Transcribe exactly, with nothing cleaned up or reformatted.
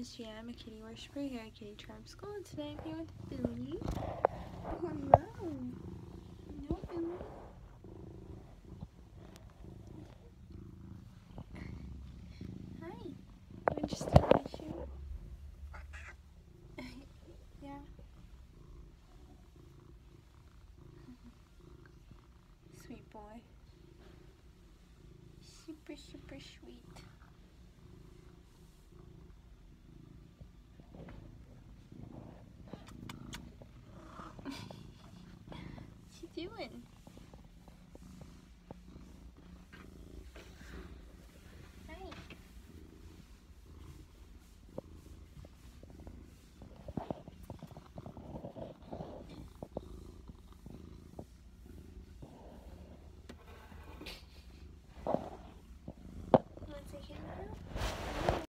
is Jam, a kitty worshiper here at Kitty Tribe School, and today I'm here with Billy. Hello. No, Billy. Hi. You interested in my shoe? Yeah. Sweet boy. Super, super sweet. What you doing?